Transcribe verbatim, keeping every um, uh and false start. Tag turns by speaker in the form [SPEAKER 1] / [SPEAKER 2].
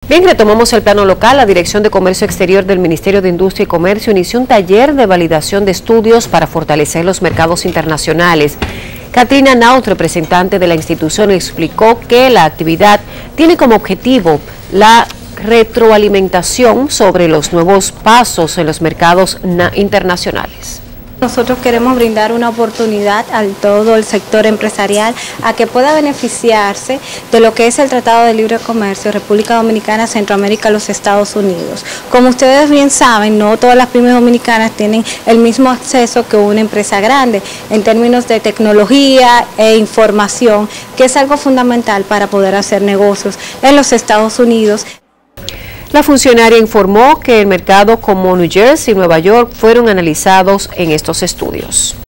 [SPEAKER 1] Bien, retomamos el plano local. La Dirección de Comercio Exterior del Ministerio de Industria y Comercio inició un taller de validación de estudios para fortalecer los mercados internacionales. Katrina Naut, representante de la institución, explicó que la actividad tiene como objetivo la retroalimentación sobre los nuevos pasos en los mercados internacionales.
[SPEAKER 2] Nosotros queremos brindar una oportunidad a todo el sector empresarial a que pueda beneficiarse de lo que es el Tratado de Libre Comercio República Dominicana, Centroamérica, los Estados Unidos. Como ustedes bien saben, no todas las pymes dominicanas tienen el mismo acceso que una empresa grande en términos de tecnología e información, que es algo fundamental para poder hacer negocios en los Estados Unidos.
[SPEAKER 1] La funcionaria informó que el mercado como New Jersey y Nueva York fueron analizados en estos estudios.